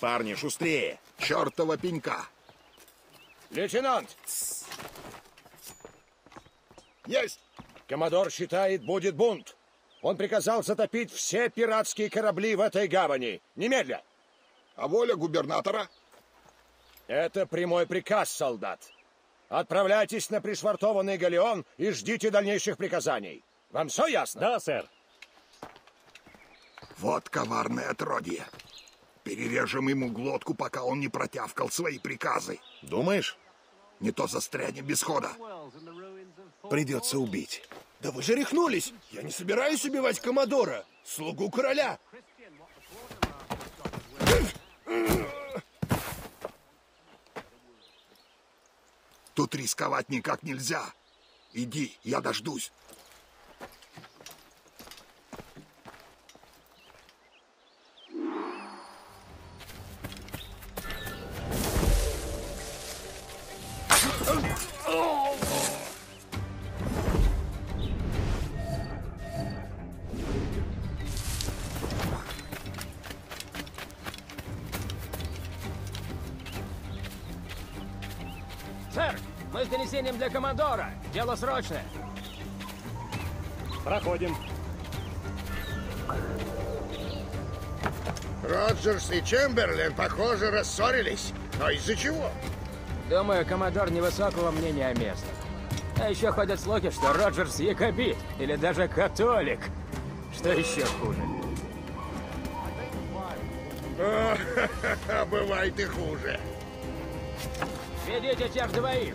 Парни, шустрее! Чёртова пенька! Лейтенант! Есть! Коммодор считает, будет бунт. Он приказал затопить все пиратские корабли в этой гавани. Немедля! А воля губернатора? Это прямой приказ, солдат. Отправляйтесь на пришвартованный галеон и ждите дальнейших приказаний. Вам все ясно? Да, сэр. Вот коварное отродье. Перережем ему глотку, пока он не протявкал свои приказы. Думаешь? Не то застрянем без хода. Придется убить. Да вы же рехнулись! Я не собираюсь убивать Коммодора, слугу короля. Тут рисковать никак нельзя. Иди, я дождусь. Сэр, мы с донесением для командора. Дело срочное. Проходим. Роджерс и Чемберлен, похоже, рассорились. Но из-за чего? Думаю, командор невысокого мнения о местных. А еще ходят слухи, что Роджерс якобит или даже католик. Что еще хуже? Бывает и хуже. Ведите тех двоих.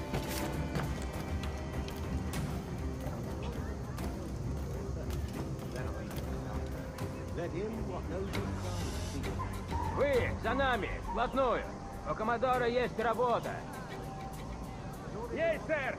Вы за нами, вплотную. У коммодора есть работа. Есть, сэр!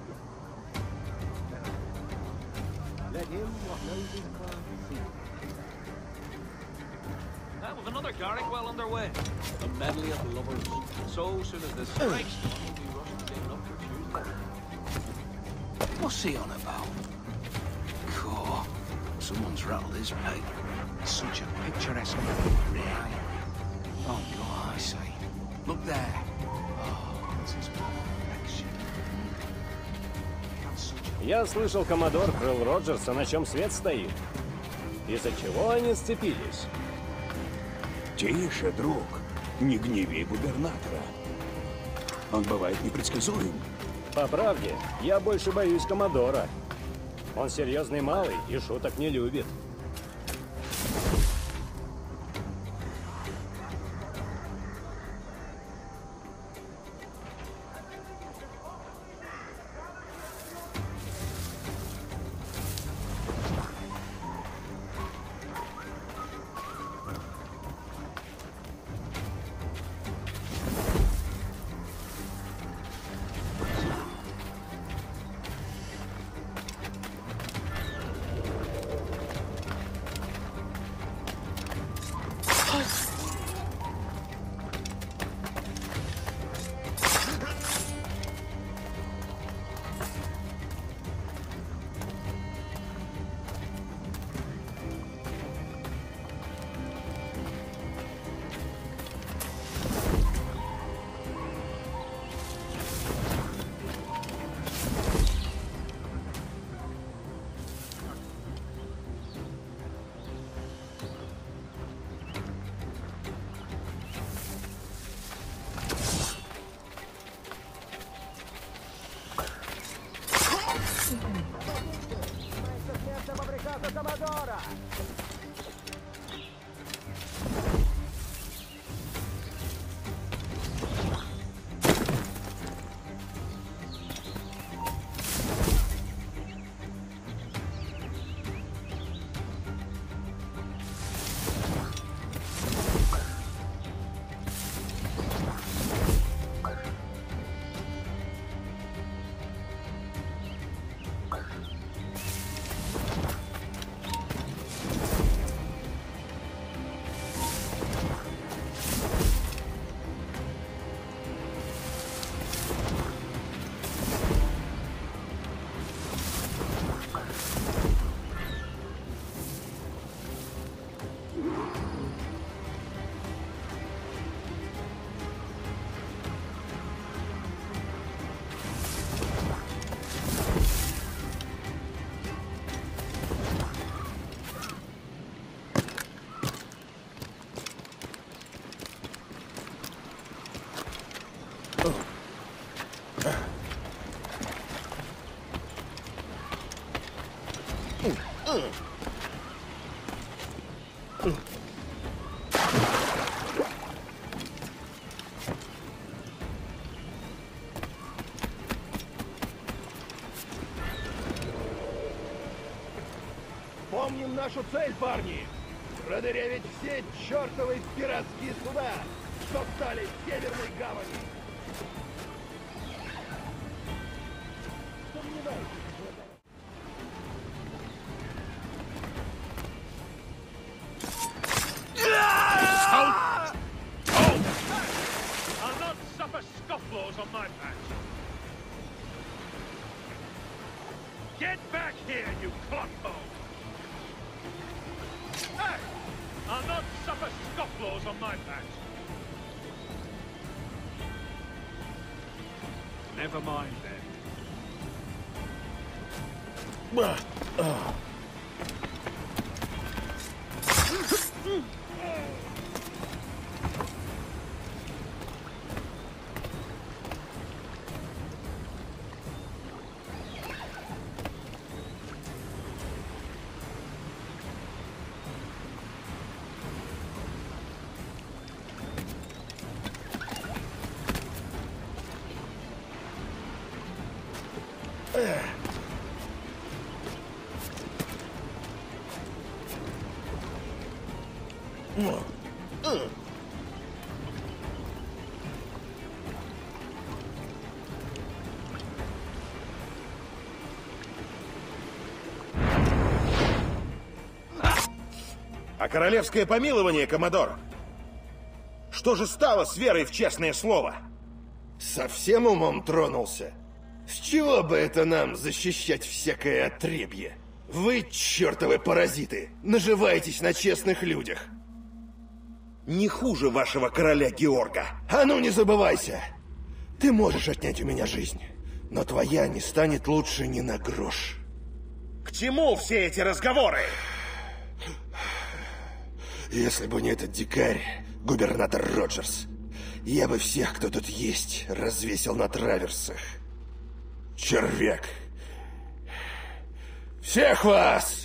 With another Garrick well underway. A medley of lovers. So soon as this strikes, we'll be rushing down up for Tuesday. What's he on about? Cool. Someone's rattled his paper. Such a picturesque really. Oh, God, I say. Look there. Oh, this is perfection. Я слышал, коммодор крыл Роджерса, на чем свет стоит. Из-за чего они сцепились? Тише, друг. Не гневи губернатора. Он бывает непредсказуем. По правде, я больше боюсь коммодора. Он серьезный малый и шуток не любит. Помним нашу цель, парни! Продырявить все чертовы пиратские суда, что стали в Северной гавани! I'll not suffer scofflaws on my patch. Get back here, you clothole! Hey! I'll not suffer scofflaws on my patch. Never mind then. А королевское помилование, коммодор? Что же стало с верой в честное слово? Совсем умом тронулся? С чего бы это нам защищать всякое отребье? Вы, чертовы паразиты, наживаетесь на честных людях. Не хуже вашего короля Георга. А ну не забывайся! Ты можешь отнять у меня жизнь, но твоя не станет лучше ни на грош. К чему все эти разговоры? Если бы не этот дикарь, губернатор Роджерс, я бы всех, кто тут есть, развесил на траверсах. Червяк! Всех вас!